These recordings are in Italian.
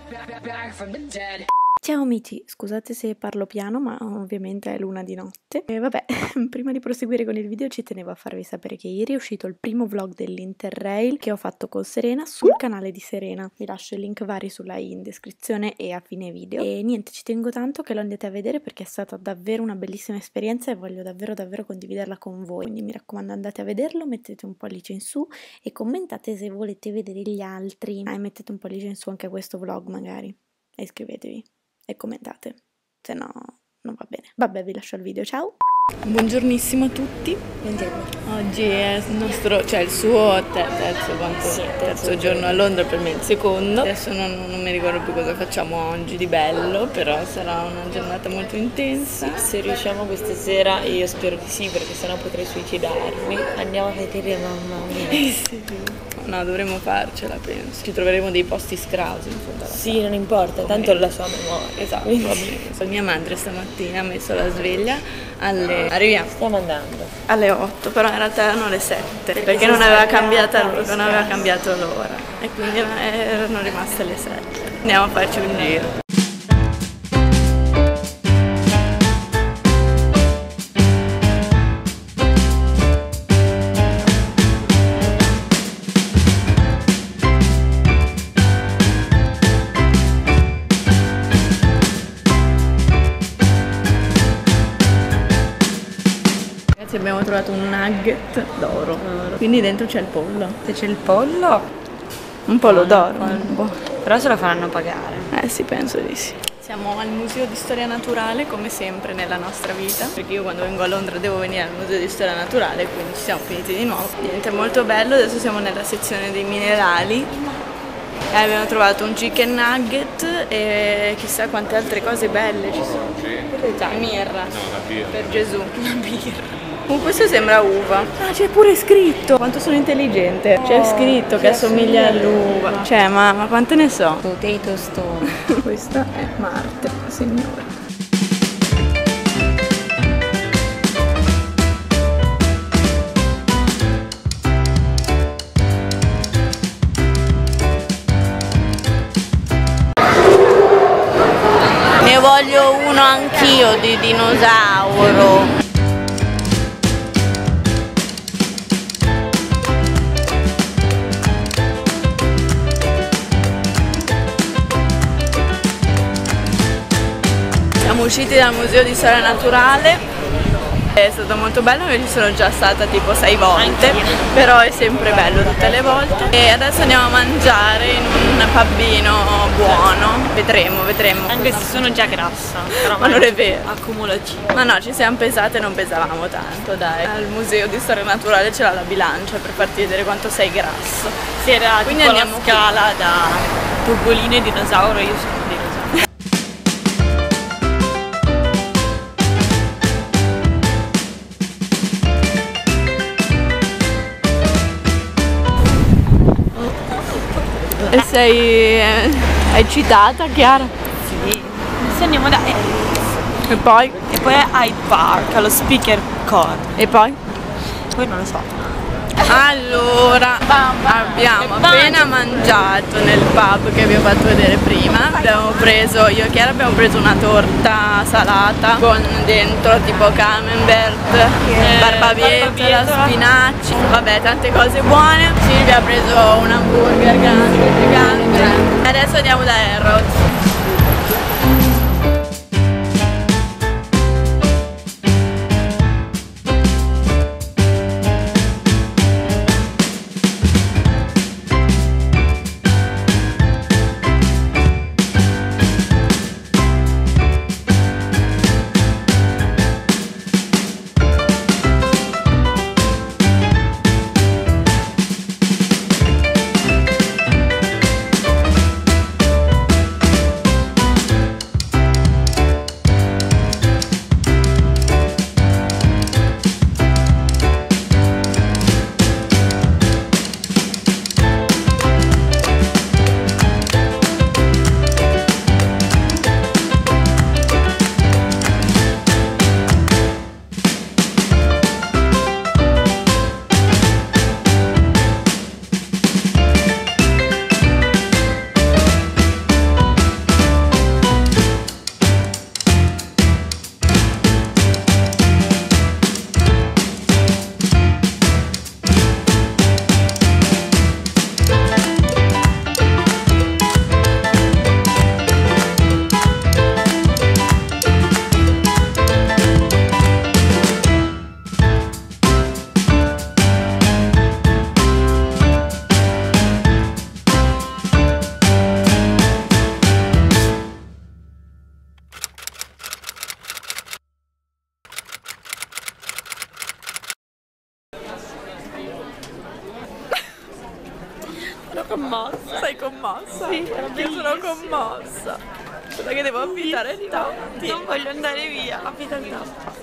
Ciao amici, scusate se parlo piano, ma ovviamente è l'una di notte. E vabbè, prima di proseguire con il video ci tenevo a farvi sapere che ieri è uscito il primo vlog dell'Interrail che ho fatto con Serena sul canale di Serena. Vi lascio i link vari sulla i in descrizione e a fine video. E niente, ci tengo tanto che lo andate a vedere perché è stata davvero una bellissima esperienza e voglio davvero condividerla con voi. Quindi mi raccomando, andate a vederlo, mettete un pollice in su e commentate se volete vedere gli altri. E mettete un pollice in su anche a questo vlog magari. E iscrivetevi. E commentate, se no non va bene. Vabbè, vi lascio il video, ciao! Buongiornissimo a tutti. Buongiorno. Oggi è il nostro, cioè il suo terzo giorno a Londra, per me il secondo. Adesso non mi ricordo più cosa facciamo oggi di bello, però sarà una giornata molto intensa. Se riusciamo questa sera, e io spero di sì, perché sennò potrei suicidarmi, andiamo a vedere mamma mia. Sì. No, dovremmo farcela, penso. Ci troveremo dei posti scrausi in fondo alla Sì, non importa, tanto la sua memoria. Esatto, va bene. Mia madre stamattina ha messo la sveglia arriviamo. Stiamo andando. Alle 8, però in realtà erano le 7, perché non aveva cambiato l'ora. E quindi erano rimaste le 7. Andiamo a farci un giro. Abbiamo trovato un nugget d'oro, quindi dentro c'è il pollo. Se c'è il pollo, un pollo d'oro. Però se lo faranno pagare. Sì, penso di sì. Siamo al Museo di Storia Naturale, come sempre nella nostra vita, perché io quando vengo a Londra devo venire al Museo di Storia Naturale, quindi ci siamo finiti di nuovo. Niente, molto bello, adesso siamo nella sezione dei minerali. E abbiamo trovato un chicken nugget e chissà quante altre cose belle ci sono. Mirra. No, la birra. Per Gesù. La birra. Questo sembra uva. Ah, c'è pure scritto. Quanto sono intelligente. C'è scritto che assomiglia all'uva. Cioè, ma quante ne so? Potato stone. Questa è Marte, signora. Ne voglio uno anch'io di dinosauro. Siamo usciti dal Museo di Storia Naturale, è stato molto bello, io ci sono già stata tipo 6 volte, però è sempre bello tutte le volte. E adesso andiamo a mangiare in un pubino buono, vedremo. Anche se sono già grassa, però ma non è vero. Accumulativo. Ma no, ci siamo pesate e non pesavamo tanto, dai. Al Museo di Storia Naturale c'era la bilancia per farti vedere quanto sei grasso. Si era quindi tipo andiamo la scala da Topolino e dinosauro, io sono un dinosauro. E sei eccitata, Chiara? Sì. Adesso andiamo da Harrods. E poi? E poi a Hyde Park, allo Speaker Core. E poi? Poi non lo so. Allora, abbiamo appena mangiato nel pub che vi ho fatto vedere prima. Abbiamo preso, io e Chiara abbiamo preso una torta salata con dentro tipo camembert, barbabietola, spinaci, vabbè, tante cose buone. Silvia ha preso un hamburger grande, gigante. E adesso andiamo da Harrods. commossa. Sì, io sono commossa. Solo che devo abitare il Totti. Non voglio andare via, abita il Totti.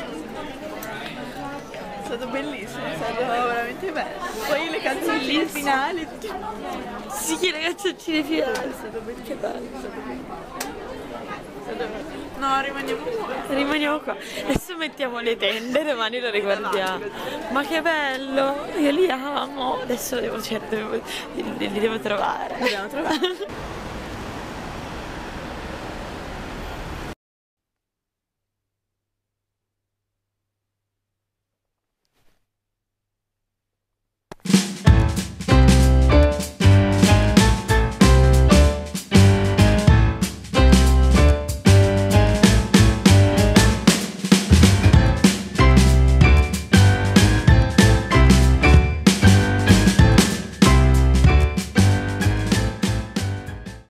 È stato bellissimo, è stato veramente bello. Poi le canzoncine finali. Sì, le canzoncine finali. È stato bellissimo. Che bello, è stato bellissimo. No, rimaniamo qua. Rimaniamo qua. Adesso mettiamo le tende, domani lo riguardiamo. Ma che bello! Io li amo. Adesso li devo trovare. Dobbiamo trovare.